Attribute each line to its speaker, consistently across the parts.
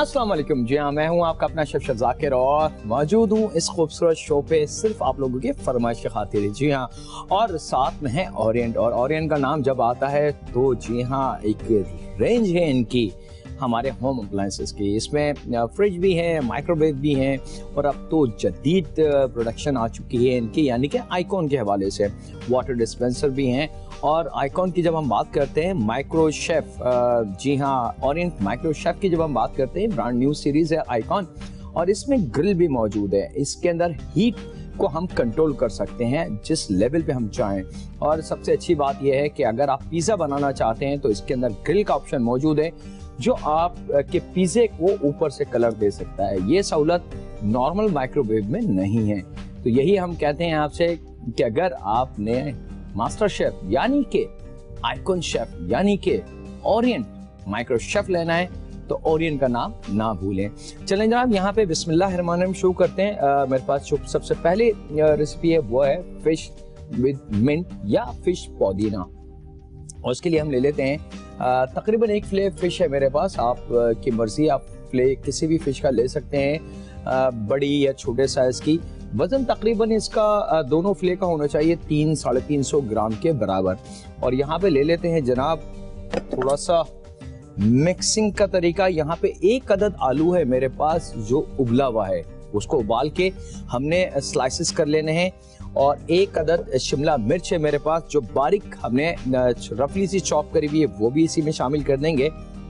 Speaker 1: अस्सलाम वालेकुम। जी हाँ, मैं हूँ आपका अपना शेफ जाकिर और मौजूद हूँ इस खूबसूरत शो पे सिर्फ आप लोगों की फरमाइश की खातिर। जी हाँ, और साथ में है ओरिएंट। और ओरिएंट का नाम जब आता है तो जी हाँ, एक रेंज है इनकी हमारे होम अप्लायंसेस की। इसमें फ्रिज भी है, माइक्रोवेव भी हैं और अब तो जदीद प्रोडक्शन आ चुकी है इनकी, यानी कि आइकॉन के हवाले से वाटर डिस्पेंसर भी हैं। और आइकॉन की जब हम बात करते हैं, माइक्रो शेफ, जी हाँ, ओरिएंट माइक्रो शेफ की जब हम बात करते हैं, ब्रांड न्यू सीरीज है आइकॉन और इसमें ग्रिल भी मौजूद है। इसके अंदर हीट को हम कंट्रोल कर सकते हैं जिस लेवल पे हम चाहें। और सबसे अच्छी बात यह है कि अगर आप पिज़्ज़ा बनाना चाहते हैं तो इसके अंदर ग्रिल का ऑप्शन मौजूद है जो आप के पिज़्ज़े को ऊपर से कलर दे सकता है। ये सहूलत नॉर्मल माइक्रोवेव में नहीं है। तो यही हम कहते हैं आपसे कि अगर आपने मास्टर शेफ यानी कि आइकॉन शेफ यानी कि ओरिएंट माइक्रो शेफ लेना है तो ओरिएंट का नाम ना भूलें। चलें जनाब, यहाँ पे बिस्मिल्लाहिर्रहमानिर्रहीम शुरू करते हैं। मेरे पास जो सबसे पहले रेसिपी है वो है फिश विद मिंट या फिश पुदीना। और उसके लिए हम ले लेते हैं तकरीबन 1 फिले फिश है मेरे पास। आप की मर्जी, आप फिले किसी भी फिश का ले सकते हैं, बड़ी या छोटे साइज की। वजन तकरीबन इसका दोनों फिले का होना चाहिए 300-350 ग्राम के बराबर। और यहाँ पे ले लेते हैं जनाब थोड़ा सा मिक्सिंग का तरीका। यहाँ पे 1 अदद आलू है मेरे पास जो उबला हुआ है, उसको उबाल के हमने स्लाइसेस कर लेने हैं। और 1 अदद शिमला मिर्च है मेरे पास जो बारीक हमने रफली सी चॉप करी हुई है, वो भी इसी में शामिल कर देंगे।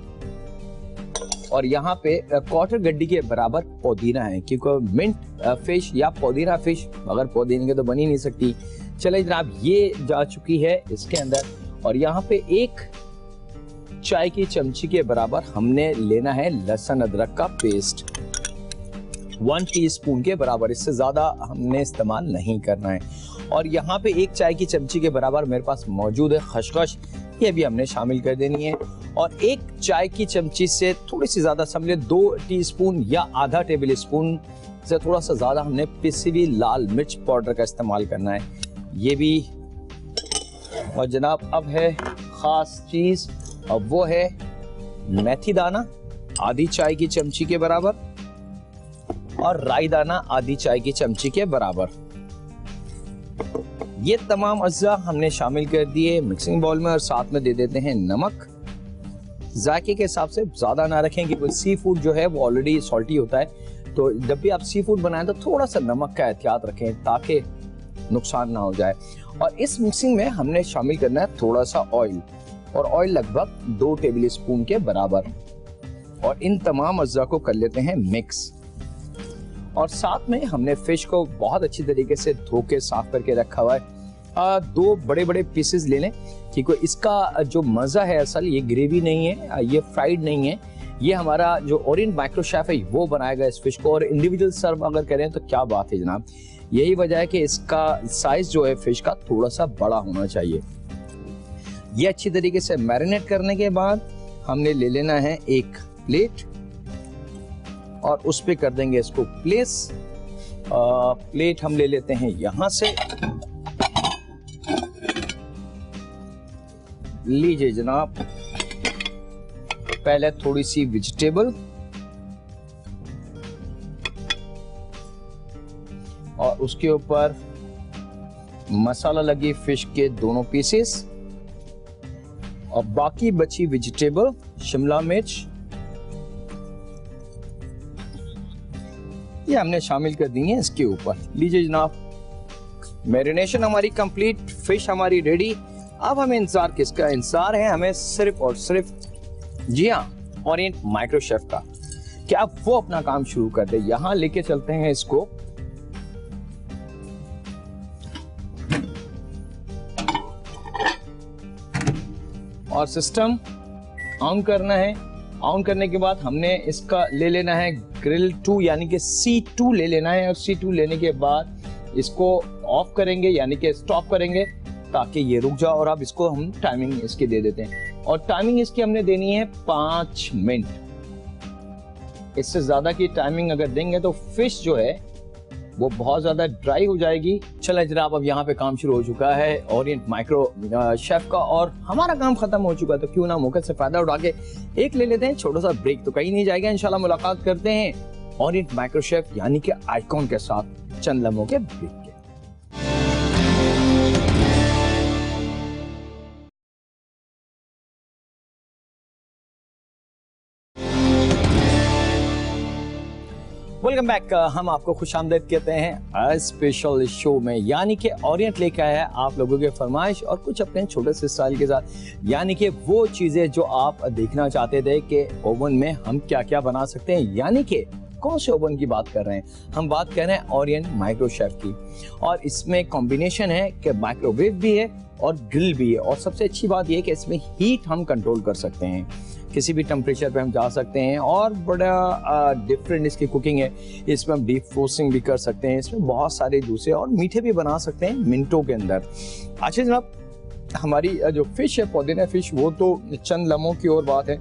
Speaker 1: और यहाँ पे 1/4 गड्डी के बराबर पुदीना है, क्योंकि मिंट फिश या पुदीना फिश बगैर पुदीने के तो बन ही नहीं सकती। चले जनाब, ये जा चुकी है इसके अंदर। और यहाँ पे 1 चाय की चमची के बराबर हमने लेना है लहसुन अदरक का पेस्ट, 1 टीस्पून के बराबर, इससे ज्यादा हमने इस्तेमाल नहीं करना है। और यहाँ पे 1 चाय की चमची के बराबर मेरे पास मौजूद है खसखस, ये भी हमने शामिल कर देनी है। और 1 चाय की चमची से थोड़ी सी ज्यादा, समझे 2 टीस्पून या आधा टेबल स्पून से थोड़ा सा ज्यादा हमने पिसी हुई लाल मिर्च पाउडर का इस्तेमाल करना है, ये भी। और जनाब अब है खास चीज, अब वो है मेथी दाना आधी चाय की चमची के बराबर और राई दाना आधी चाय की चमची के बराबर। ये तमाम अज्जा हमने शामिल कर दिए मिक्सिंग बाउल में। और साथ में दे देते हैं नमक, जायके के हिसाब से ज्यादा ना रखें क्योंकि सी फूड जो है वो ऑलरेडी सॉल्टी होता है। तो जब भी आप सी फूड बनाएं तो थोड़ा सा नमक का एहतियात रखें ताकि नुकसान ना हो जाए। और इस मिक्सिंग में हमने शामिल करना है थोड़ा सा ऑयल, और ऑयल लगभग 2 टेबल स्पून के बराबर। और इन तमाम अज्जा को कर लेते हैं मिक्स। और साथ में हमने फिश को बहुत अच्छी तरीके से धो के साफ करके रखा हुआ है। 2 बड़े बड़े पीसेस ले लें, क्योंकि इसका जो मजा है असल, ये ग्रेवी नहीं है, ये फ्राइड नहीं है, ये हमारा जो ओरिएंट माइक्रो शेफ है वो बनाएगा इस फिश को। और इंडिविजुअल सर्व अगर करें तो क्या बात है जनाब, यही वजह है कि इसका साइज जो है फिश का थोड़ा सा बड़ा होना चाहिए। ये अच्छी तरीके से मैरिनेट करने के बाद हमने ले लेना है 1 प्लेट और उस पे कर देंगे इसको प्लेस। प्लेट हम ले लेते हैं यहां से, लीजिए जनाब। पहले थोड़ी सी वेजिटेबल और उसके ऊपर मसाला लगी फिश के दोनों पीसेस और बाकी बची वेजिटेबल, शिमला मिर्च, ये हमने शामिल कर दी है इसके ऊपर। लीजिए जनाब, मैरिनेशन हमारी कंप्लीट, फिश हमारी रेडी। अब हमें इंतजार किसका? इंतजार है हमें सिर्फ और सिर्फ, जी हाँ, ओरिएंट माइक्रो शेफ का, कि अब वो अपना काम शुरू कर दे। यहां लेके चलते हैं इसको। और सिस्टम ऑन करना है। ऑन करने के बाद हमने इसका ले लेना है ग्रिल 2 यानी कि C2 ले लेना है। और C2 लेने के बाद इसको ऑफ करेंगे यानी कि स्टॉप करेंगे ताकि ये रुक जाए। और अब इसको हम टाइमिंग इसकी दे देते हैं और टाइमिंग इसकी हमने देनी है 5 मिनट। इससे ज्यादा की टाइमिंग अगर देंगे तो फिश जो है वो बहुत ज्यादा ड्राई हो जाएगी। चले जनाब, अब यहाँ पे काम शुरू हो चुका है ओरिएंट माइक्रो शेफ का और हमारा काम खत्म हो चुका है, तो क्यों ना मौके से फायदा उठा के एक ले लेते हैं छोटा सा ब्रेक। तो कहीं नहीं जाएगा, इंशाल्लाह मुलाकात करते हैं ओरिएंट माइक्रो शेफ यानी कि आइकॉन के साथ चंद लम्हों के ब्रेक के। Welcome back. हम आपको खुशामदीद कहते हैं स्पेशल शो में, यानी कि ओरिएंट लेके आया है आप लोगों के फरमाइश और कुछ अपने छोटे से स्टाइल के साथ, यानी कि वो चीजें जो आप देखना चाहते थे कि ओवन में हम क्या क्या बना सकते हैं। यानी कि कौन से ओवन की बात कर रहे हैं? हम बात कर रहे हैं ओरिएंट माइक्रो शेफ की, और इसमें कॉम्बिनेशन है कि माइक्रोवेव भी है और ग्रिल भी है, और सबसे अच्छी बात यह है कि इसमें हीट हम कंट्रोल कर सकते हैं, किसी भी टेम्परेचर पे हम जा सकते हैं, और बड़ा डिफरेंट इसकी कुकिंग है। इसमें हम डीप फ्रोस्टिंग भी कर सकते हैं, इसमें बहुत सारे दूसरे और मीठे भी बना सकते हैं मिनटों के अंदर। अच्छा जनाब, हमारी जो फिश है पुदीना फिश, वो तो चंद लम्हों की और बात है।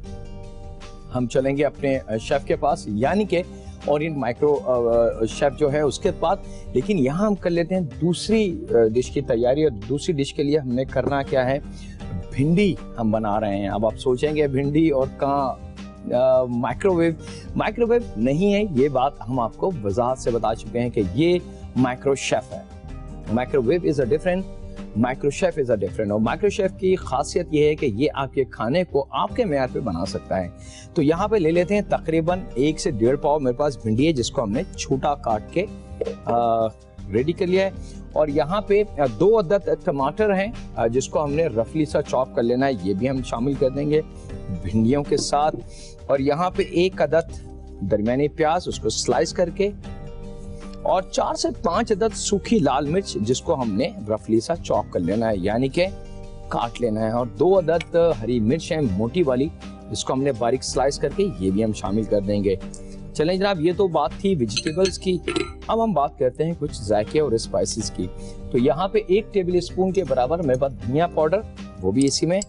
Speaker 1: हम चलेंगे अपने शेफ के पास, यानी कि ओरिएंट माइक्रो शेफ जो है उसके पास, लेकिन यहाँ हम कर लेते हैं दूसरी डिश की तैयारी। और दूसरी डिश के लिए हमने करना क्या है, भिंडी हम बना रहे हैं। अब आप सोचेंगे भिंडी और कहाँ माइक्रोवेव नहीं है, ये बात हम आपको वजाहत से बता चुके हैं कि ये माइक्रो शेफ है। Microwave is a different, micro chef is a different. और माइक्रो शेफ की खासियत ये है कि ये आपके खाने को आपके मेयार पे बना सकता है। तो यहाँ पे ले लेते हैं तकरीबन 1 से 1.5 पाव मेरे पास भिंडी है, जिसको हमने छोटा काट के रेडी कर लिया है। और यहाँ पे 2 अदद टमाटर हैं जिसको हमने रफली सा चॉप कर लेना है, ये भी हम शामिल कर देंगे भिंडियों के साथ। और यहाँ पे 1 अदद दरमियानी प्याज, उसको स्लाइस करके, और 4 से 5 अदद सूखी लाल मिर्च जिसको हमने रफली सा चॉप कर लेना है, यानी कि काट लेना है। और 2 अदद हरी मिर्च है मोटी वाली, जिसको हमने बारीक स्लाइस करके ये भी हम शामिल कर देंगे। चलें जनाब, ये तो बात थी वेजिटेबल्स की। अब हम बात करते हैं कुछ जायके और स्पाइसेस की। तो यहाँ पे 1 टेबल स्पून के बराबर मेरे पास धनिया पाउडर, वो भी इसी में।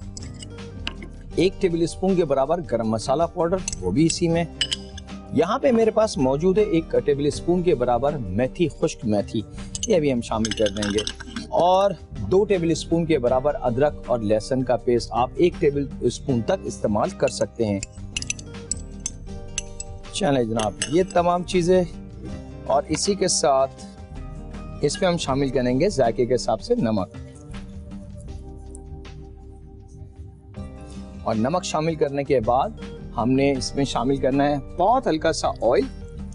Speaker 1: 1 टेबल स्पून के बराबर गरम मसाला पाउडर, वो भी इसी में। यहाँ पे मेरे पास मौजूद है 1 टेबल स्पून के बराबर मेथी, खुश्क मेथी, ये भी हम शामिल कर देंगे। और 2 टेबल स्पून के बराबर अदरक और लहसुन का पेस्ट आप 1 टेबल स्पून तक इस्तेमाल कर सकते हैं। चले जनाब, ये तमाम चीजें, और इसी के साथ इसमें हम शामिल करेंगे जायके के हिसाब से नमक। और नमक शामिल करने के बाद हमने इसमें शामिल करना है बहुत हल्का सा ऑयल,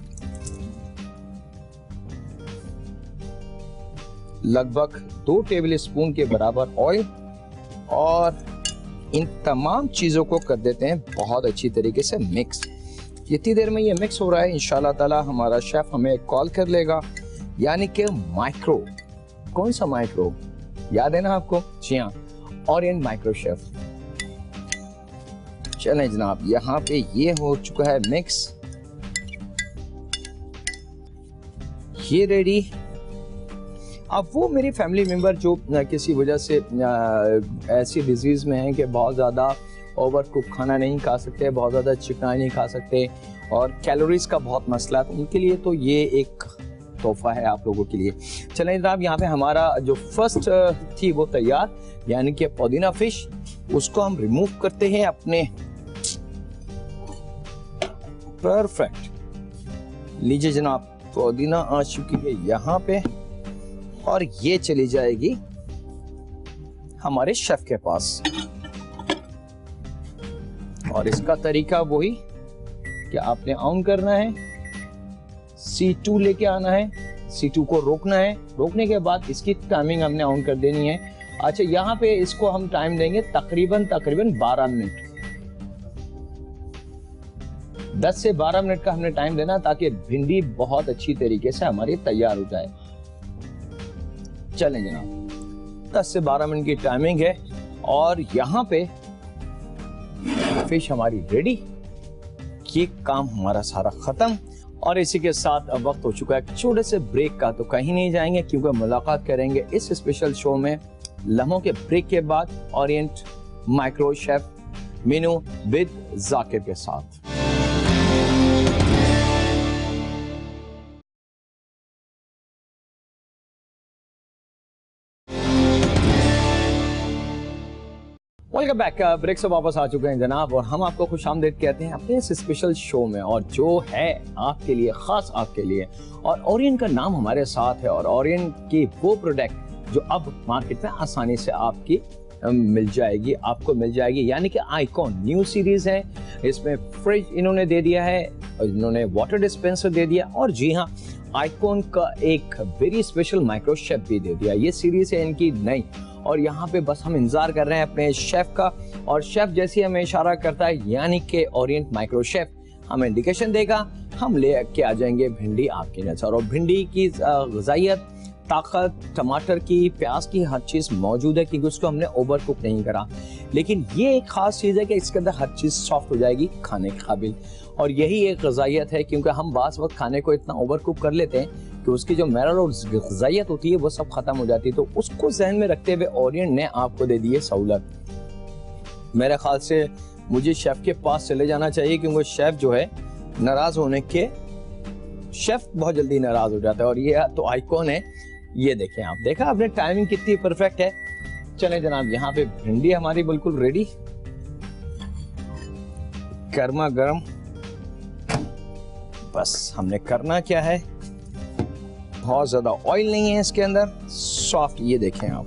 Speaker 1: लगभग 2 टेबल स्पून के बराबर ऑयल। और इन तमाम चीजों को कर देते हैं बहुत अच्छी तरीके से मिक्स। जितनी देर में ये मिक्स हो रहा है, इंशाल्लाह ताला हमारा शेफ हमें कॉल कर लेगा, यानी कि माइक्रो। कौन सा माइक्रो याद है ना आपको? जी हाँ, ओरिएंट माइक्रो शेफ। चलें जनाब, यहाँ पे ये हो चुका है मिक्स, ये रेडी। अब वो मेरी फैमिली मेंबर जो किसी वजह से ऐसी डिजीज में है कि बहुत ज़्यादा ओवर कुक खाना नहीं खा सकते, बहुत ज़्यादा चिकनाई नहीं खा सकते, और कैलोरीज का बहुत मसला है, तो उनके लिए तो ये एक तोहफा है आप लोगों के लिए। चलें जनाब, यहाँ पे हमारा जो फर्स्ट थी वो तैयार, यानी कि पुदीना फिश, उसको हम रिमूव करते हैं अपने। परफेक्ट, लीजिए जनाब, पुदीना आ चुकी है यहाँ पे, और ये चली जाएगी हमारे शेफ के पास। और इसका तरीका वही कि आपने ऑन करना है, C2 लेके आना है, C2 को रोकना है, रोकने के बाद इसकी टाइमिंग हमने ऑन कर देनी है। अच्छा, यहाँ पे इसको हम टाइम देंगे तकरीबन 12 मिनट, 10 से 12 मिनट का हमने टाइम देना, ताकि भिंडी बहुत अच्छी तरीके से हमारी तैयार हो जाए। चलें जनाब, 10 से 12 मिनट की टाइमिंग है, और यहाँ पे फिश हमारी रेडी। ये काम हमारा सारा खत्म, और इसी के साथ अब वक्त हो चुका है छोटे से ब्रेक का। तो कहीं नहीं जाएंगे, क्योंकि मुलाकात करेंगे इस स्पेशल शो में लम्हों के ब्रेक के बाद Orient micro chef menu with Zakir के साथ। Welcome back. ब्रेक से वापस आ चुके हैं जनाब, और हम आपको खुशामदीद कहते हैं अपने इस स्पेशल शो में, और जो है आपके लिए, खास आपके लिए। और ओरियन का नाम हमारे साथ है, और ओरियन की वो प्रोडक्ट जो अब मार्केट में आसानी से आपकी मिल जाएगी, यानी कि आइकॉन न्यू सीरीज है। इसमें फ्रिज इन्होंने दे दिया है, इन्होंने वाटर डिस्पेंसर दे दिया, और जी हाँ, आइकॉन का एक वेरी स्पेशल माइक्रो शेफ भी दे दिया। ये सीरीज है इनकी नई, और यहाँ पे बस हम इंतजार कर रहे हैं अपने शेफ का, और शेफ जैसे हमें इशारा करता है, यानी कि ओरिएंट माइक्रो शेफ हमें इंडिकेशन देगा, हम ले के आ जाएंगे भिंडी आपकी नजर। और भिंडी की ग़िज़ाइयत, ताकत, टमाटर की, प्याज की, हर चीज़ मौजूद है, क्योंकि उसको हमने ओवर कुक नहीं करा। लेकिन ये एक खास चीज़ है कि इसके अंदर हर चीज़ सॉफ्ट हो जाएगी, खाने के काबिल। और यही एक ग़िज़ाइयत है, क्योंकि हम बाज़ वक्त खाने को इतना ओवर कुक कर लेते हैं कि उसकी जो मिनरल और ग़िज़ाइयत होती है वो सब खत्म हो जाती है। तो उसको जहन में रखते हुए ओरिएंट ने आपको दे दी है सहूलत। मेरे ख्याल से मुझे शेफ के पास चले जाना चाहिए, क्योंकि शेफ जो है नाराज होने के, शेफ बहुत जल्दी नाराज हो जाता है। और ये तो आइकॉन है, ये देखें आप, देखा आपने टाइमिंग कितनी परफेक्ट है। चले जनाब, यहाँ पे भिंडी हमारी बिल्कुल रेडी, गर्मा गर्म। बस हमने करना क्या है, बहुत ज्यादा ऑयल नहीं है इसके अंदर, सॉफ्ट, ये देखें आप,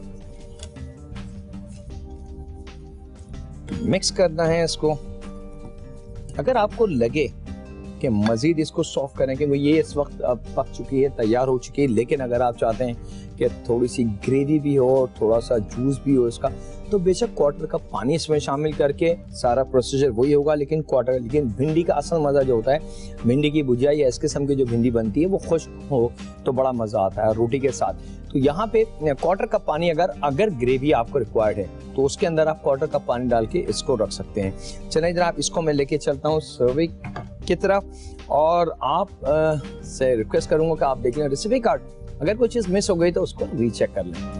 Speaker 1: मिक्स करना है इसको। अगर आपको लगे कि मजीद इसको सॉफ्ट करें, क्योंकि ये इस वक्त पक चुकी है, तैयार हो चुकी है, लेकिन अगर आप चाहते हैं कि थोड़ी सी ग्रेवी भी हो, थोड़ा सा जूस भी हो इसका, तो बेशक क्वार्टर कप पानी इसमें शामिल करके सारा प्रोसीजर वही होगा। लेकिन भिंडी का असल मज़ा जो होता है, भिंडी की भुजिया या इस किस्म की जो भिंडी बनती है वो खुश्क हो तो बड़ा मज़ा आता है रोटी के साथ। तो यहाँ पे क्वार्टर कप पानी, अगर ग्रेवी आपको रिक्वायर्ड है तो उसके अंदर आप क्वार्टर कप पानी डाल के इसको रख सकते हैं। चलिए जनाब, इसको मैं लेके चलता हूँ सर्विंग की तरफ, और आप से रिक्वेस्ट करूंगा कि आप देख लें रेसिपी कार्ड, अगर कोई चीज़ मिस हो गई तो उसको रीचेक कर लें।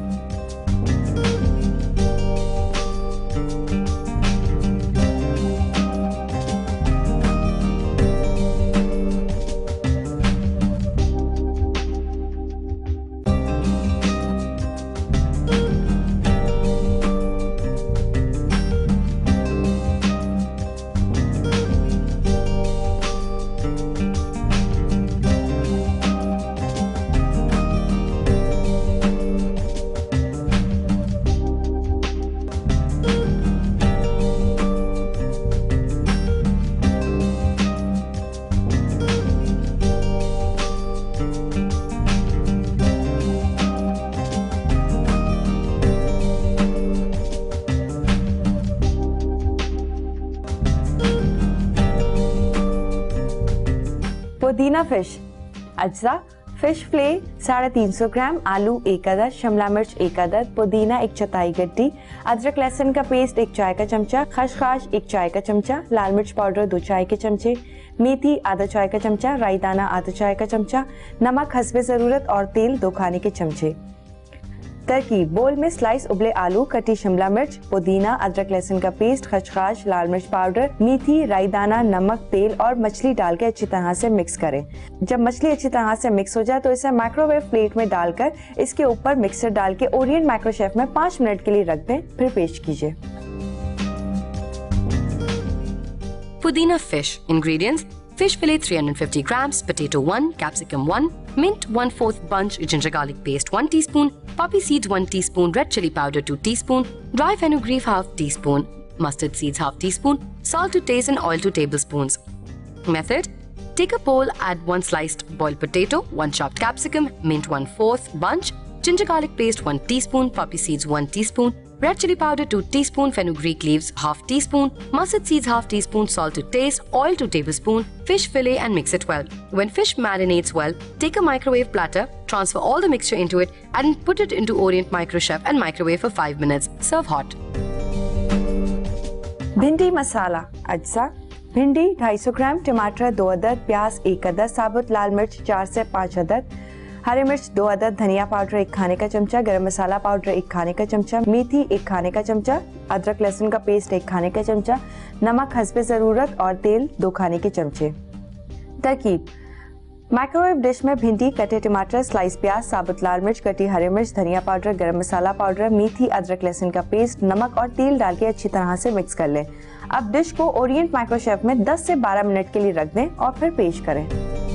Speaker 2: पुदीना फिश अज्जा, फिश फ्ले 350 ग्राम, आलू 1 अदद, शिमला मिर्च 1 अदद, पुदीना 1 चौथाई गड्डी, अदरक लहसुन का पेस्ट 1 चाय का चमचा, खसखस 1 चाय का चमचा, लाल मिर्च पाउडर 2 चाय के चमचे, मेथी आधा चाय का चमचा, राई दाना आधा चाय का चमचा, नमक हस्बे ज़रूरत, और तेल 2 खाने के चमचे। तरकीब: बोल में स्लाइस उबले आलू, कटी शिमला मिर्च, पुदीना, अदरक लहसुन का पेस्ट, खसखस, लाल मिर्च पाउडर, मेथी, राई दाना, नमक, तेल और मछली डाल के अच्छी तरह से मिक्स करें। जब मछली अच्छी तरह से मिक्स हो जाए तो इसे माइक्रोवेव प्लेट में डालकर इसके ऊपर मिक्सर डाल के ओरिएंट माइक्रो शेफ में 5 मिनट के लिए रख दें, फिर पेश कीजिए।
Speaker 3: पुदीना fish ingredients: fish fillet 350 grams, potato 1, capsicum 1, mint 1/4 bunch, ginger garlic paste 1 teaspoon, poppy seeds 1 teaspoon, red chili powder 2 teaspoon, dry fenugreek 1/2 teaspoon, mustard seeds 1/2 teaspoon, salt to taste and oil 2 tablespoons. Method: take a bowl, add 1 sliced boiled potato, 1 chopped capsicum, mint 1/4 bunch, ginger garlic paste 1 teaspoon, poppy seeds 1 teaspoon, red chili powder 2 teaspoon, fenugreek leaves 1/2 teaspoon, mustard seeds 1/2 teaspoon, salt to taste, oil 2 tablespoon, fish fillet and mix it well. When fish marinates well, take a microwave platter, transfer all the mixture into it and put it into Orient Micro Chef and microwave for 5 minutes. Serve hot.
Speaker 2: भिंडी मसाला अज्जा, भिंडी 250 ग्राम, टमाटर 2 अदद, प्याज 1 अदद, साबुत लाल मिर्च 4 से 5 अदद, हरी मिर्च 2 अदद, धनिया पाउडर 1 खाने का चमचा, गरम मसाला पाउडर 1 खाने का चमचा, मेथी 1 खाने का चमचा, अदरक लहसुन का पेस्ट 1 खाने का चमचा, नमक हस्बे ज़रूरत और तेल 2 खाने के चमचे। तरकीब: माइक्रोवेव डिश में भिंडी, कटे टमाटर, स्लाइस प्याज, साबुत लाल मिर्च, कटी हरी मिर्च, धनिया पाउडर, गरम मसाला पाउडर, मेथी, अदरक लहसुन का पेस्ट, नमक और तेल डाल के अच्छी तरह से मिक्स कर लें। अब डिश को ओरिएंट माइक्रोशेफ में 10 से 12 मिनट के लिए रख दें और फिर पेश करें।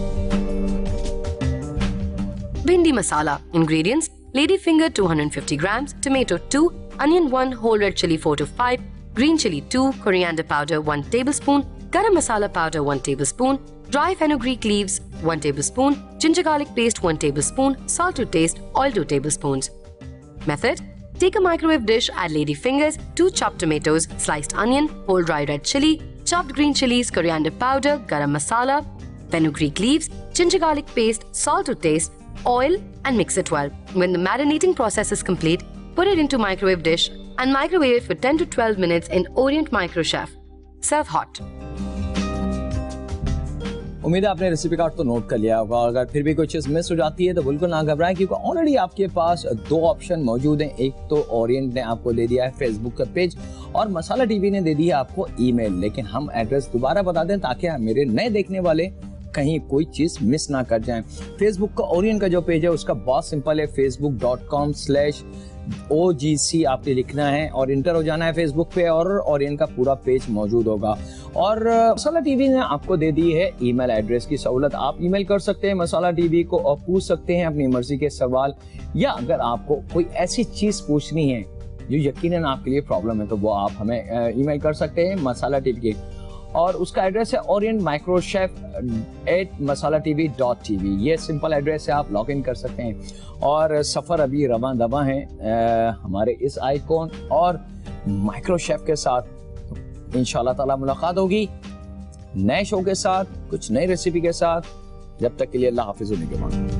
Speaker 3: Bhindi masala. Ingredients: ladyfinger 250 grams, tomato 2, onion 1, whole red chili 4 to 5, green chili 2, coriander powder 1 tablespoon, garam masala powder 1 tablespoon, dry fenugreek leaves 1 tablespoon, ginger garlic paste 1 tablespoon, salt to taste, oil 2 tablespoons. Method: take a microwave dish, add ladyfingers, 2 chopped tomatoes, sliced onion, whole dry red chili, chopped green chilies, coriander powder, garam masala, fenugreek leaves, ginger garlic paste, salt to taste, oil, and mix it well. When the marinating process is complete, put it into microwave dish and microwave it for 10 to 12 minutes in Orient Microchef. Serve hot.
Speaker 1: उम्मीद है आपने recipe card तो note कर लिया होगा। अगर फिर भी कोई चीज़ मिस हो जाती है तो बिल्कुल ना घबराएं, क्योंकि ऑलरेडी आपके पास 2 ऑप्शन मौजूद हैं। एक तो ओरिएंट ने आपको दे दिया है फेसबुक का पेज और मसाला टीवी ने दे दी है आपको ईमेल। लेकिन हम एड्रेस दोबारा बता दें ताकि मेरे नए देखने वाले कहीं कोई चीज मिस ना कर जाएं। फेसबुक का ओरिएंट का जो पेज है उसका बहुत सिंपल है, facebook.com/OGC आपने लिखना है और इंटर हो जाना है फेसबुक पे और ओरिएंट का पूरा पेज मौजूद होगा। और मसाला टीवी ने आपको दे दी है ईमेल एड्रेस की सहूलत। आप ईमेल कर सकते हैं मसाला टीवी को और पूछ सकते हैं अपनी मर्जी के सवाल, या अगर आपको कोई ऐसी चीज पूछनी है जो यकीनन आपके लिए प्रॉब्लम है तो वो आप हमें ईमेल कर सकते हैं मसाला टीवी के, और उसका एड्रेस है orientmicrochef@masalaTV.tv। ये सिंपल एड्रेस है, आप लॉग इन कर सकते हैं। और सफ़र अभी रवां दवा है हमारे इस आइकॉन और माइक्रोशेफ के साथ। इंशाल्लाह ताला मुलाकात होगी नए शो के साथ, कुछ नई रेसिपी के साथ। जब तक के लिए अल्लाह हाफिज़।